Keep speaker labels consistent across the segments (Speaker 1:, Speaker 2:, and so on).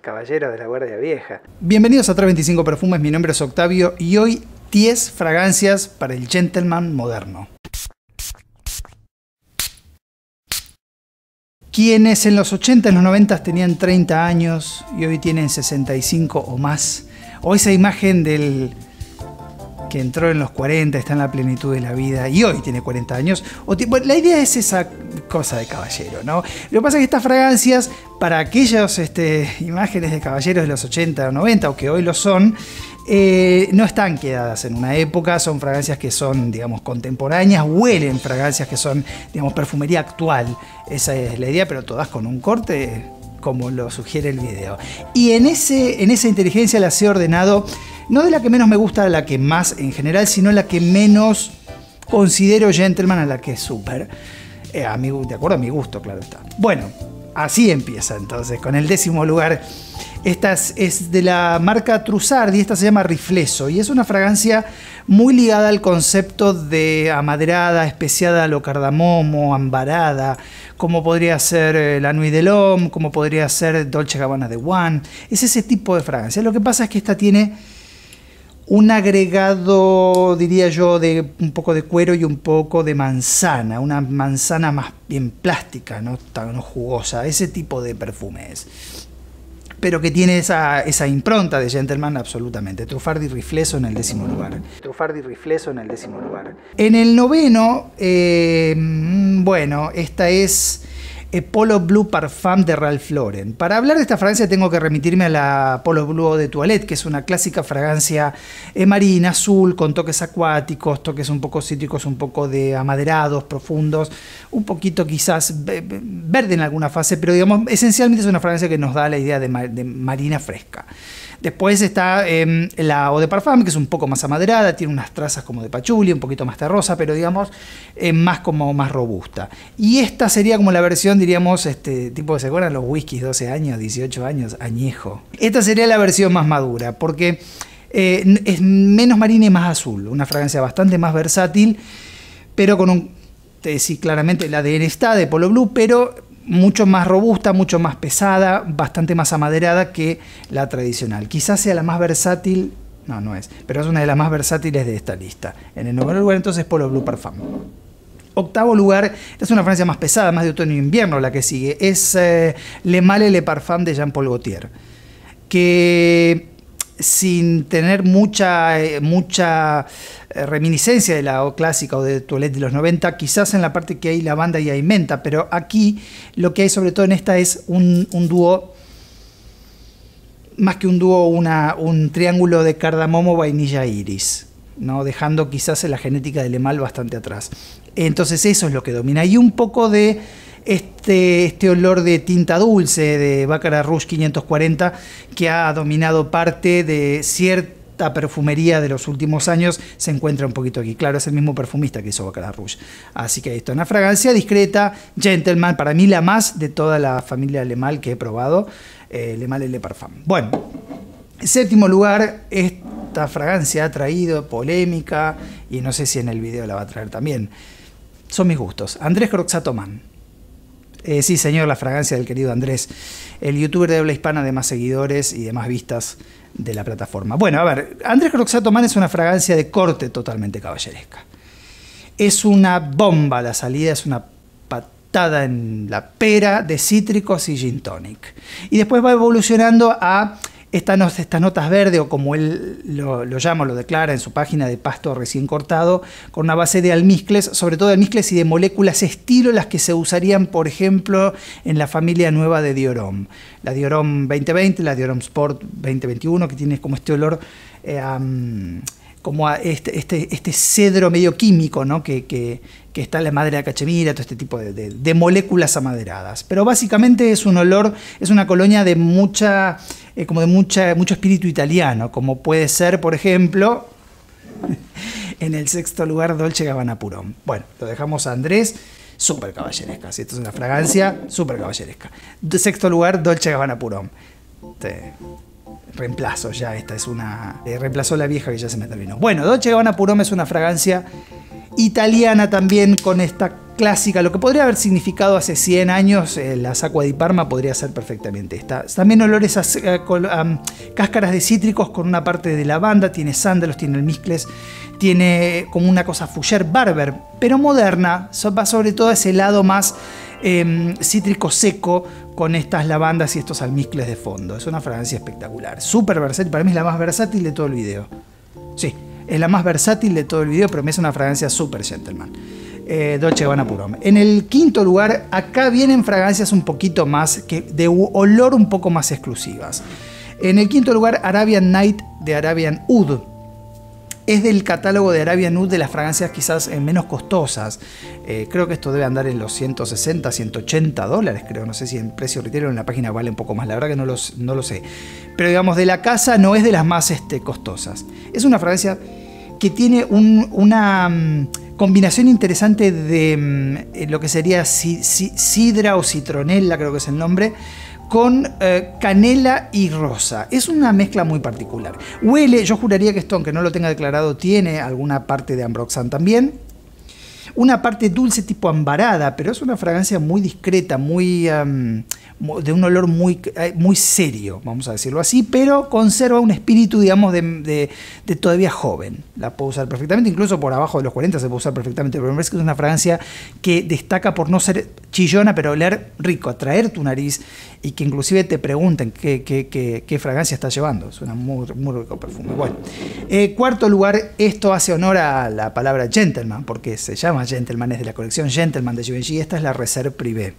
Speaker 1: caballero de la guardia vieja. Bienvenidos a 325 Perfumes, mi nombre es Octavio y hoy 10 fragancias para el gentleman moderno. Quienes en los 80 y los 90 tenían 30 años y hoy tienen 65 o más, o esa imagen del que entró en los 40, está en la plenitud de la vida y hoy tiene 40 años. Bueno, la idea es esa cosa de caballero, ¿no? Lo que pasa es que estas fragancias, para aquellas imágenes de caballeros de los 80 o 90, o que hoy lo son, no están quedadas en una época, son fragancias que son, digamos, contemporáneas, huelen fragancias que son, digamos, perfumería actual. Esa es la idea, pero todas con un corte como lo sugiere el video. Y en esa inteligencia las he ordenado, no de la que menos me gusta a la que más en general, sino la que menos considero gentleman a la que es súper. De acuerdo a mi gusto, claro está. Bueno, así empieza entonces, con el 10º lugar. Esta es de la marca Trussardi, esta se llama Rifleso y es una fragancia muy ligada al concepto de amaderada, especiada a lo cardamomo, ambarada, como podría ser la Nuit de l'Homme, como podría ser Dolce & Gabbana de One. Es ese tipo de fragancia. Lo que pasa es que esta tiene un agregado, diría yo, de un poco de cuero y un poco de manzana, una manzana más bien plástica, no tan jugosa, ese tipo de perfume es. Pero que tiene esa impronta de gentleman absolutamente. Trussardi Rifleso en el 10º lugar. Trussardi Rifleso en el 10º lugar. En el 9º, bueno, esta es Polo Blue Parfum de Ralph Lauren. Para hablar de esta fragancia tengo que remitirme a la Polo Blue Eau de Toilette, que es una clásica fragancia marina, azul, con toques acuáticos, toques un poco cítricos, un poco de amaderados, profundos, un poquito quizás verde en alguna fase, pero digamos, esencialmente es una fragancia que nos da la idea de marina fresca. Después está la Eau de Parfum, que es un poco más amaderada, tiene unas trazas como de pachuli, un poquito más terrosa, pero digamos más robusta. Y esta sería como la versión, diríamos, tipo, ¿se acuerdan los whiskies 12 años, 18 años? Añejo. Esta sería la versión más madura, porque es menos marina y más azul. Una fragancia bastante más versátil, pero con sí, claramente el ADN está de Polo Blue, pero mucho más robusta, mucho más pesada, bastante más amaderada que la tradicional. Quizás sea la más versátil, no es, pero es una de las más versátiles de esta lista. En el 9º lugar entonces Polo Blue Parfum. 8º lugar, esta es una fragancia más pesada, más de otoño e invierno la que sigue, es Le Male Le Parfum de Jean Paul Gaultier, que sin tener mucha reminiscencia de la clásica o de Toilette de los 90, quizás en la parte que hay lavanda y hay menta, pero aquí lo que hay sobre todo en esta es un dúo, más que un dúo, un triángulo de cardamomo, vainilla, iris, ¿no? Dejando quizás la genética de Le Male bastante atrás. Entonces eso es lo que domina. Y un poco de este olor de tinta dulce de Baccarat Rouge 540 que ha dominado parte de cierta perfumería de los últimos años, se encuentra un poquito aquí. Claro, es el mismo perfumista que hizo Baccarat Rouge. Así que esto es una fragancia discreta, gentleman, para mí la más de toda la familia Le Male que he probado, Le Male Le Parfum. Bueno, en 7º lugar, esta fragancia ha traído polémica y no sé si en el video la va a traer también. Son mis gustos. Andrés Croxat-Oman. Sí, señor, la fragancia del querido Andrés, el youtuber de habla hispana de más seguidores y de más vistas de la plataforma. Bueno, a ver, Andrés Croxat-Oman es una fragancia de corte totalmente caballeresca. Es una bomba la salida, es una patada en la pera de cítricos y gin tonic. Y después va evolucionando a estas notas verdes, o como él lo llama, lo declara en su página, de pasto recién cortado, con una base de almizcles, sobre todo de almizcles y de moléculas estilo las que se usarían, por ejemplo, en la familia nueva de Dior Homme. La Dior Homme 2020, la Dior Homme Sport 2021, que tiene como este olor, como a este cedro medio químico, ¿no? que está en la madera de cachemira, todo este tipo de moléculas amaderadas. Pero básicamente es un olor, es una colonia de mucho espíritu italiano, como puede ser, por ejemplo, en el 6º lugar Dolce & Gabbana Purón. Bueno, lo dejamos a Andrés, súper caballeresca. ¿Sí? Esto es una fragancia súper caballeresca. 6º lugar Dolce & Gabbana Purón. reemplazo ya, esta es una... reemplazó la vieja que ya se me terminó. Bueno, Dolce & Gabbana Pour Homme es una fragancia italiana también con esta clásica, lo que podría haber significado hace 100 años las Acqua di Parma podría ser perfectamente esta. También olores a cáscaras de cítricos con una parte de lavanda, tiene sándalos, tiene almizcles, tiene como una cosa fougère barber, pero moderna, va sobre todo a ese lado más cítrico seco con estas lavandas y estos almizcles de fondo. Es una fragancia espectacular, súper versátil, para mí es la más versátil de todo el video. Sí, es la más versátil de todo el video, pero me es una fragancia súper gentleman. Dolce & Gabbana Pour Homme. En el quinto lugar, acá vienen fragancias un poquito más, de olor un poco más exclusivas. En el quinto lugar, Arabian Night de Arabian Oud. Es del catálogo de Arabian Oud de las fragancias quizás menos costosas. Creo que esto debe andar en los 160, 180 dólares, creo. No sé si en precio retail o en la página vale un poco más. La verdad que no lo sé. Pero digamos, de la casa no es de las más costosas. Es una fragancia que tiene una combinación interesante de lo que sería sidra o citronella, creo que es el nombre, con canela y rosa. Es una mezcla muy particular. Huele, yo juraría que esto, aunque no lo tenga declarado, tiene alguna parte de Ambroxan también. Una parte dulce tipo ambarada, pero es una fragancia muy discreta, muy de un olor muy serio, vamos a decirlo así, pero conserva un espíritu, digamos, de todavía joven. La puedo usar perfectamente, incluso por abajo de los 40 se puede usar perfectamente, pero me parece que es una fragancia que destaca por no ser chillona, pero oler rico, atraer tu nariz y que inclusive te pregunten qué fragancia estás llevando. Es un muy rico perfume. Bueno, cuarto lugar, esto hace honor a la palabra gentleman, porque se llama Gentleman, es de la colección Gentleman de Givenchy. Esta es la Reserve Privé.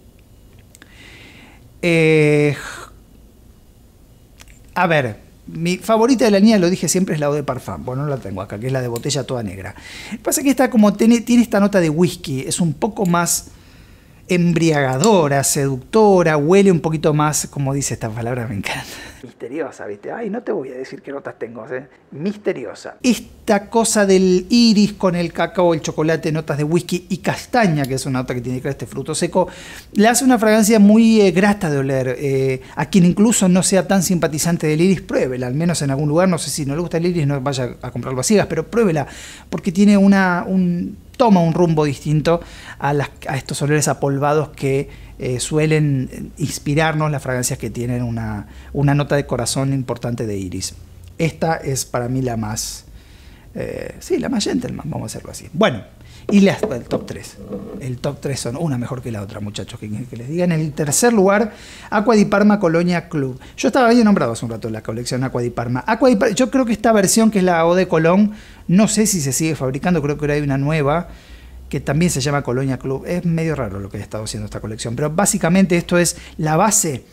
Speaker 1: A ver, mi favorita de la línea, lo dije siempre, es la Eau de Parfum. Bueno, no la tengo acá, que es la de botella toda negra. Pasa que esta como tiene esta nota de whisky, es un poco más embriagadora, seductora, huele un poquito más, como dice esta palabra, me encanta. Misteriosa, ¿viste? Ay, no te voy a decir qué notas tengo, ¿eh? Misteriosa. Esta cosa del iris con el cacao, el chocolate, notas de whisky y castaña, que es una nota que tiene que ver este fruto seco, le hace una fragancia muy grata de oler. A quien incluso no sea tan simpatizante del iris, pruébela, al menos en algún lugar. No sé si no le gusta el iris, no vaya a comprarlo a ciegas, pero pruébela, porque tiene toma un rumbo distinto a estos olores apolvados que suelen inspirarnos las fragancias que tienen una nota de corazón importante de iris. Esta es para mí la más, la más gentleman, vamos a hacerlo así. Bueno, y el top 3. El top 3 son una mejor que la otra, muchachos, que les diga. En el tercer lugar, Acqua di Parma Colonia Club. Yo había nombrado hace un rato la colección Acqua di Parma. Yo creo que esta versión, que es la Eau de Cologne, no sé si se sigue fabricando, creo que ahora hay una nueva que también se llama Colonia Club. Es medio raro lo que ha estado haciendo esta colección, pero básicamente esto es la base.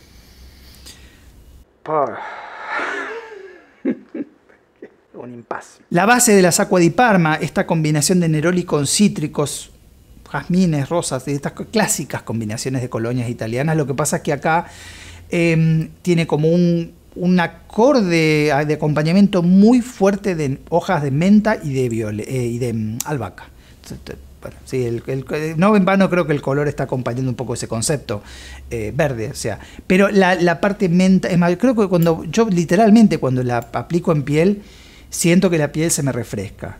Speaker 1: Un impas. La base de las Acqua di Parma, esta combinación de neroli con cítricos, jazmines, rosas, de estas clásicas combinaciones de colonias italianas. Lo que pasa es que acá tiene como un acorde de acompañamiento muy fuerte de hojas de menta y de albahaca. Bueno, sí, no en vano creo que el color está acompañando un poco ese concepto verde, o sea, pero la parte menta, es más, creo que cuando la aplico en piel, siento que la piel se me refresca.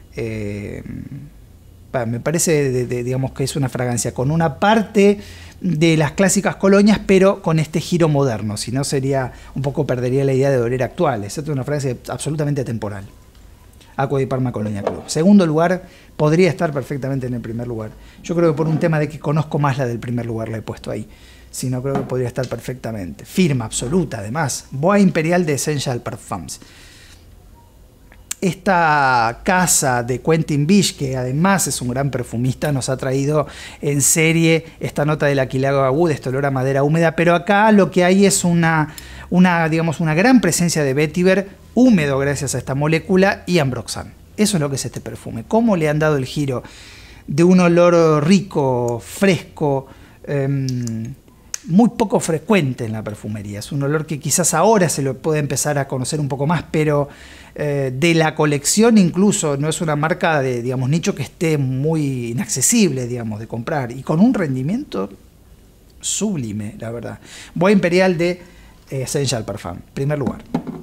Speaker 1: Me parece, digamos, que es una fragancia con una parte de las clásicas colonias, pero con este giro moderno. Si no, perdería la idea de oler actual. Es una fragancia absolutamente temporal. Acqua di Parma Colonia Club. Segundo lugar, podría estar perfectamente en el primer lugar. Yo creo que por un tema de que conozco más la del primer lugar la he puesto ahí. Si no, creo que podría estar perfectamente. Firma absoluta, además. Bois Imperial de Essential Parfums. Esta casa de Quentin Bisch, que además es un gran perfumista, nos ha traído en serie esta nota del Aquilago Oud, este olor a madera húmeda, pero acá lo que hay es una gran presencia de vetiver húmedo gracias a esta molécula y Ambroxan. Eso es lo que es este perfume. Cómo le han dado el giro de un olor rico, fresco, muy poco frecuente en la perfumería. Es un olor que quizás ahora se lo puede empezar a conocer un poco más, pero de la colección incluso no es una marca de, digamos, nicho que esté muy inaccesible, digamos, de comprar, y con un rendimiento sublime, la verdad. Bois Imperial de Essential Parfum. Primer lugar.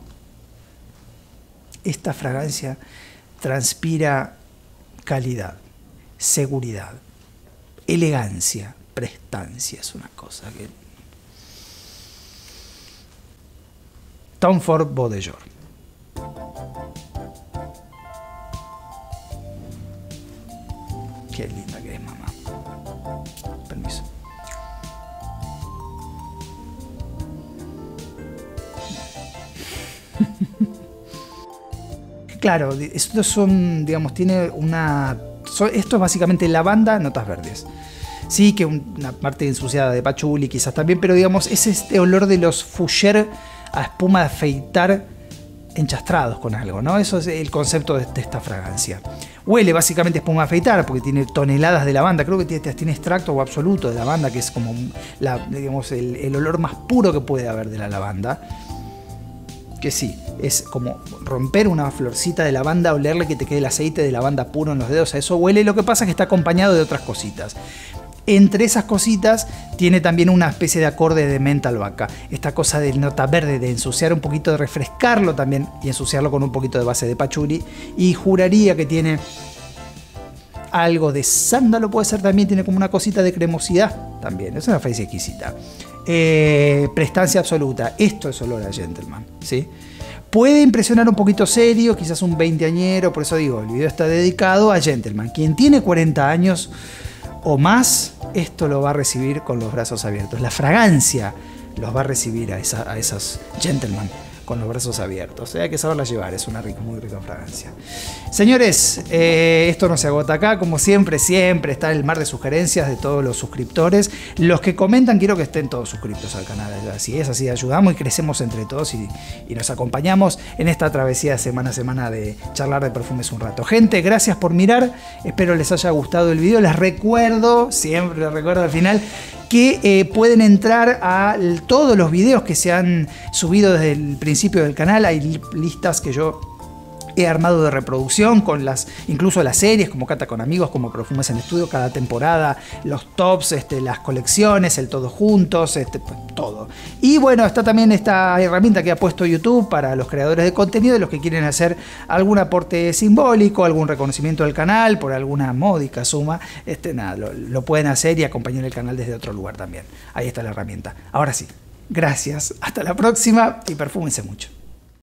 Speaker 1: Esta fragancia transpira calidad, seguridad, elegancia, prestancia. Es una cosa que... Tom Ford Baudelaire. Qué linda que es, mamá. Permiso. Claro, estos son, digamos, tiene una... Esto es básicamente lavanda, notas verdes. Sí, que una parte ensuciada de patchouli quizás también, pero digamos, es este olor de los fougères a espuma de afeitar enchastrados con algo, ¿no? Eso es el concepto de esta fragancia. Huele básicamente a espuma de afeitar porque tiene toneladas de lavanda. Creo que tiene extracto o absoluto de lavanda, que es como digamos, el olor más puro que puede haber de la lavanda. Que sí, es como romper una florcita de lavanda, olerle que te quede el aceite de lavanda puro en los dedos, a eso huele. Lo que pasa es que está acompañado de otras cositas. Entre esas cositas tiene también una especie de acorde de menta albahaca. Esta cosa de nota verde, de ensuciar un poquito, de refrescarlo también y ensuciarlo con un poquito de base de patchouli. Y juraría que tiene algo de sándalo, puede ser también, tiene como una cosita de cremosidad también. Es una fragancia exquisita. Prestancia absoluta. Esto es olor a gentleman, ¿sí? Puede impresionar un poquito serio, quizás un 20añero, por eso digo, el video está dedicado a gentleman. Quien tiene 40 años o más, esto lo va a recibir con los brazos abiertos. La fragancia los va a recibir a esos gentlemen con los brazos abiertos. Hay que saberla llevar, es una muy rica fragancia. Señores, esto no se agota acá. Como siempre está el mar de sugerencias de todos los suscriptores. Los que comentan, quiero que estén todos suscriptos al canal. Así es, así ayudamos y crecemos entre todos y nos acompañamos en esta travesía semana a semana de charlar de perfumes un rato. Gente, gracias por mirar. Espero les haya gustado el video. Les recuerdo, siempre les recuerdo al final, que pueden entrar a todos los videos que se han subido desde el principio del canal. Hay listas que yo he armado de reproducción con incluso las series como Cata con Amigos, como Perfumes en Estudio, cada temporada, los tops, las colecciones, el todos juntos, pues, todo. Y bueno, está también esta herramienta que ha puesto YouTube para los creadores de contenido, de los que quieren hacer algún aporte simbólico, algún reconocimiento al canal por alguna módica suma. Nada, lo pueden hacer y acompañar el canal desde otro lugar también. Ahí está la herramienta. Ahora sí, gracias, hasta la próxima y perfúmense mucho.